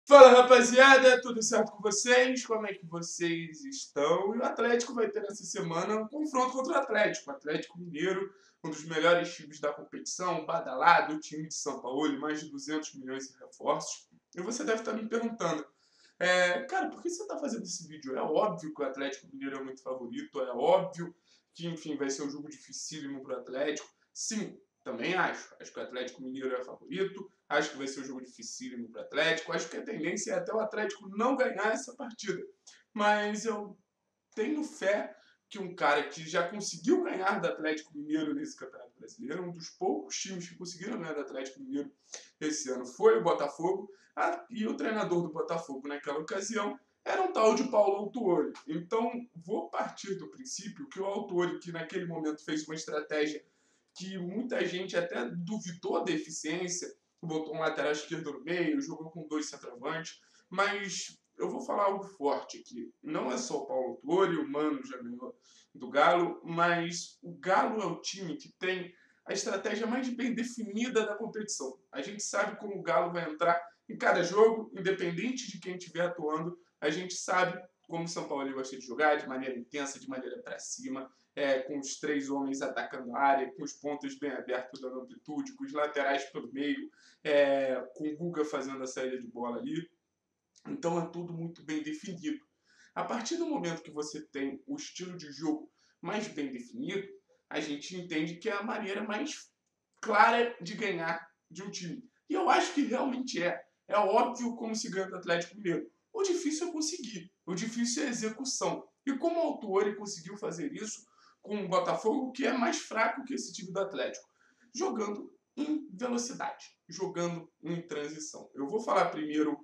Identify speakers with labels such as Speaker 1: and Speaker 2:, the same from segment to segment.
Speaker 1: Fala, rapaziada, tudo certo com vocês? Como é que vocês estão? E o Atlético vai ter essa semana um confronto contra o Atlético. O Atlético Mineiro, um dos melhores times da competição, badalado, time de São Paulo, mais de 200 milhões em reforços. E você deve estar me perguntando, cara, por que você está fazendo esse vídeo? É óbvio que o Atlético Mineiro é muito favorito, é óbvio que, enfim, vai ser um jogo dificílimo para o Atlético. Sim, também acho. Acho que o Atlético Mineiro é favorito, acho que vai ser um jogo dificílimo para o Atlético, acho que a tendência é até o Atlético não ganhar essa partida. Mas eu tenho fé que um cara que já conseguiu ganhar do Atlético Mineiro nesse Campeonato Brasileiro, um dos poucos times que conseguiram ganhar do Atlético Mineiro esse ano foi o Botafogo, e o treinador do Botafogo naquela ocasião era um tal de Paulo Autuori. Então, vou partir do princípio que o Autuori, que naquele momento fez uma estratégia que muita gente até duvidou da eficiência, botou um lateral esquerdo no meio, jogou com dois centroavantes, mas eu vou falar algo forte aqui. Não é só o Paulo Autuori, o Mano já ganhou do Galo, mas o Galo é o time que tem a estratégia mais bem definida da competição. A gente sabe como o Galo vai entrar em cada jogo, independente de quem estiver atuando, a gente sabe como o São Paulo gosta de jogar, de maneira intensa, de maneira para cima, com os três homens atacando a área, com os pontos bem abertos dando amplitude, com os laterais pelo meio, com o Guga fazendo a saída de bola ali. Então é tudo muito bem definido. A partir do momento que você tem o estilo de jogo mais bem definido, a gente entende que é a maneira mais clara de ganhar de um time. E eu acho que realmente é. É óbvio como se ganha do Atlético Mineiro. O difícil é conseguir. O difícil é a execução. E como o Autuori conseguiu fazer isso com o Botafogo, que é mais fraco que esse time do Atlético, jogando em velocidade, jogando em transição. Eu vou falar primeiro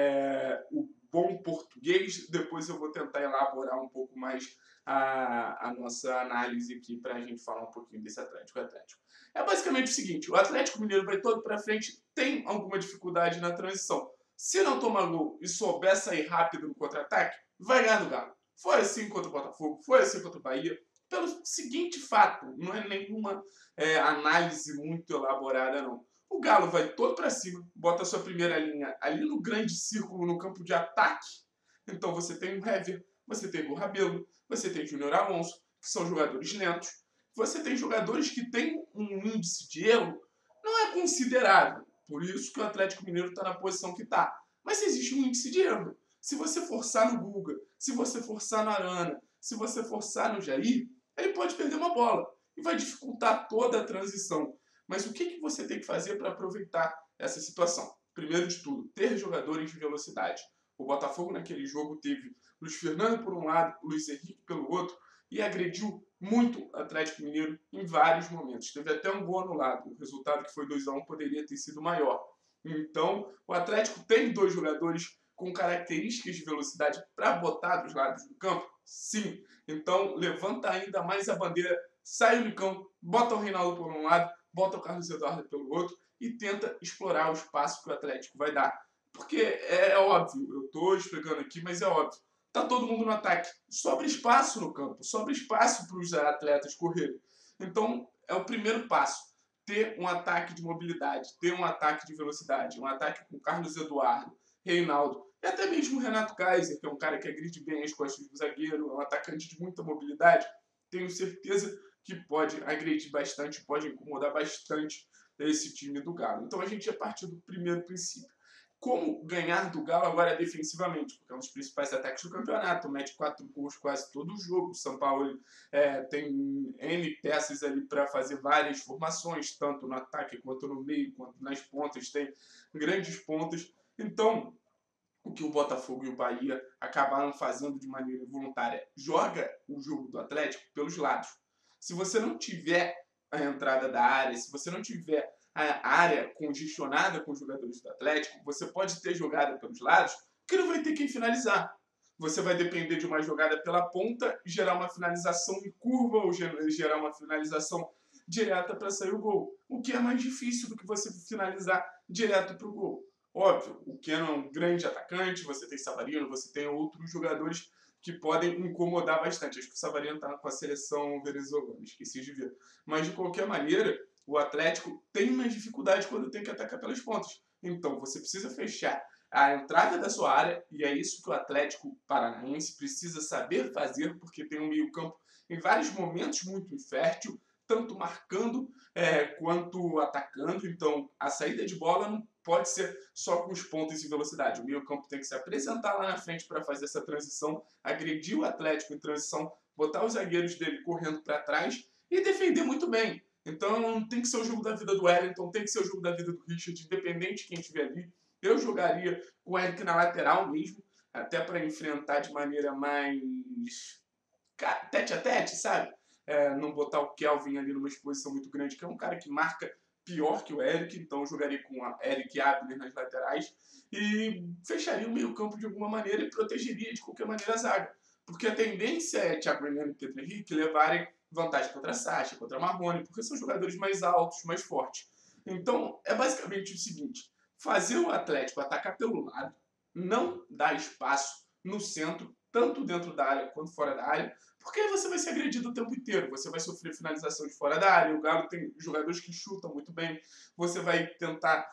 Speaker 1: o bom português, depois eu vou tentar elaborar um pouco mais a nossa análise aqui para a gente falar um pouquinho desse Atlético. É basicamente o seguinte, o Atlético Mineiro vai todo para frente, tem alguma dificuldade na transição. Se não tomar gol e souber sair rápido no contra-ataque, vai ganhar do Galo. Foi assim contra o Botafogo, foi assim contra o Bahia, pelo seguinte fato, não é nenhuma análise muito elaborada não. O Galo vai todo para cima, bota a sua primeira linha ali no grande círculo, no campo de ataque. Então você tem o Hever, você tem o Rabelo, você tem o Júnior Alonso, que são jogadores lentos. Você tem jogadores que têm um índice de erro não é considerável. Por isso que o Atlético Mineiro está na posição que está. Mas existe um índice de erro. Se você forçar no Guga, se você forçar no Arana, se você forçar no Jair, ele pode perder uma bola e vai dificultar toda a transição. Mas o que você tem que fazer para aproveitar essa situação? Primeiro de tudo, ter jogadores de velocidade. O Botafogo naquele jogo teve Luiz Fernando por um lado, Luiz Henrique pelo outro, e agrediu muito o Atlético Mineiro em vários momentos. Teve até um gol anulado. O resultado, que foi 2-1, poderia ter sido maior. Então, o Atlético tem dois jogadores com características de velocidade para botar dos lados do campo? Sim. Então, levanta ainda mais a bandeira, sai o Nicão, bota o Reinaldo por um lado, bota o Carlos Eduardo pelo outro e tenta explorar o espaço que o Atlético vai dar. Porque é óbvio, eu estou explicando aqui, mas é óbvio. Tá todo mundo no ataque. Sobra espaço no campo, sobra espaço para os atletas correrem. Então, é o primeiro passo. Ter um ataque de mobilidade, ter um ataque de velocidade, um ataque com Carlos Eduardo, Reinaldo, e até mesmo o Renato Kaiser, que é um cara que agride bem as costas do zagueiro, é um atacante de muita mobilidade. Tenho certeza que pode agredir bastante, pode incomodar bastante esse time do Galo. Então a gente ia partir do primeiro princípio. Como ganhar do Galo agora defensivamente? Porque é um dos principais ataques do campeonato. Mete 4 gols quase todo o jogo. O São Paulo tem N peças ali para fazer várias formações, tanto no ataque quanto no meio, quanto nas pontas. Tem grandes pontas. Então, o que o Botafogo e o Bahia acabaram fazendo de maneira voluntária, joga o jogo do Atlético pelos lados. Se você não tiver a entrada da área, se você não tiver a área congestionada com os jogadores do Atlético, você pode ter jogada pelos lados que não vai ter quem finalizar. Você vai depender de uma jogada pela ponta, gerar uma finalização em curva ou gerar uma finalização direta para sair o gol. O que é mais difícil do que você finalizar direto para o gol. Óbvio, o Keno é um grande atacante, você tem Savarino, você tem outros jogadores que podem incomodar bastante. Acho que o Savarino está com a seleção venezuelana, esqueci de ver. Mas, de qualquer maneira, o Atlético tem mais dificuldade quando tem que atacar pelas pontas. Então, você precisa fechar a entrada da sua área, e é isso que o Atlético Paranaense precisa saber fazer, porque tem um meio-campo em vários momentos muito infértil, tanto marcando quanto atacando. Então, a saída de bola não pode ser só com os pontos e velocidade. O meio-campo tem que se apresentar lá na frente para fazer essa transição, agredir o Atlético em transição, botar os zagueiros dele correndo para trás e defender muito bem. Então, tem que ser o jogo da vida do Wellington, tem que ser o jogo da vida do Richard, independente de quem estiver ali. Eu jogaria com o Eric na lateral mesmo, até para enfrentar de maneira mais tete a tete, sabe? Não botar o Kelvin ali numa exposição muito grande, que é um cara que marca pior que o Eric, então eu jogaria com a Eric e Abner nas laterais e fecharia o meio campo de alguma maneira e protegeria de qualquer maneira a zaga. Porque a tendência é Thiago Heleno e Pedro Henrique levarem vantagem contra a Sacha, contra a Marrone, porque são jogadores mais altos, mais fortes. Então, é basicamente o seguinte, fazer o Atlético atacar pelo lado, não dar espaço no centro, tanto dentro da área quanto fora da área, porque aí você vai ser agredido o tempo inteiro, você vai sofrer finalização de fora da área, o Galo tem jogadores que chutam muito bem, você vai tentar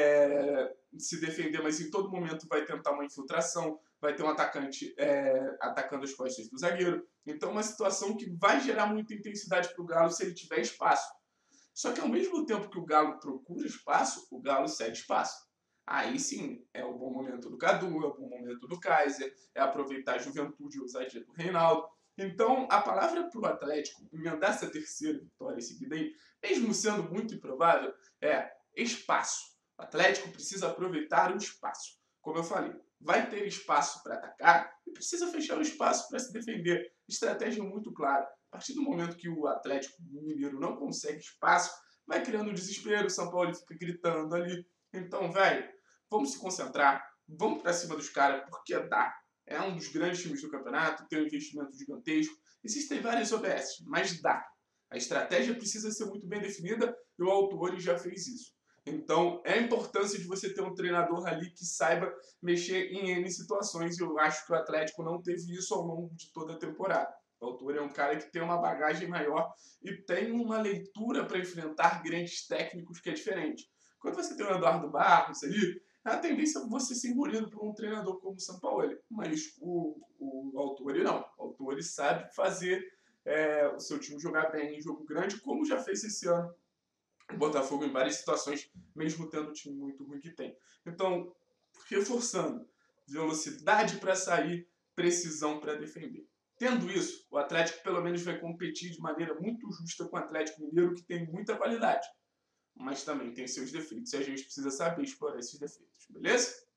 Speaker 1: se defender, mas em todo momento vai tentar uma infiltração, vai ter um atacante atacando as costas do zagueiro. Então, uma situação que vai gerar muita intensidade para o Galo se ele tiver espaço. Só que ao mesmo tempo que o Galo procura espaço, o Galo cede espaço. Aí sim, é o bom momento do Cadu, é o bom momento do Kaiser, é aproveitar a juventude e ousadia do Reinaldo. Então, a palavra para o Atlético emendar essa terceira vitória seguida aí, mesmo sendo muito improvável, é espaço. O Atlético precisa aproveitar o espaço. Como eu falei, vai ter espaço para atacar e precisa fechar o espaço para se defender. Estratégia muito clara. A partir do momento que o Atlético Mineiro não consegue espaço, vai criando desespero, o São Paulo fica gritando ali. Então, velho, vamos se concentrar, vamos para cima dos caras, porque dá. É um dos grandes times do campeonato, tem um investimento gigantesco. Existem várias OBS, mas dá. A estratégia precisa ser muito bem definida e o Autuori já fez isso. Então, é a importância de você ter um treinador ali que saiba mexer em N situações. E eu acho que o Atlético não teve isso ao longo de toda a temporada. O Autuori é um cara que tem uma bagagem maior e tem uma leitura para enfrentar grandes técnicos que é diferente. Quando você tem o Eduardo Barros ali, a tendência é você ser engolido por um treinador como o Sampaoli. Mas o Autuori não. O Autuori sabe fazer o seu time jogar bem em jogo grande, como já fez esse ano o Botafogo em várias situações, mesmo tendo um time muito ruim que tem. Então, reforçando, velocidade para sair, precisão para defender. Tendo isso, o Atlético pelo menos vai competir de maneira muito justa com o Atlético Mineiro, que tem muita qualidade, mas também tem seus defeitos, e a gente precisa saber explorar esses defeitos, beleza?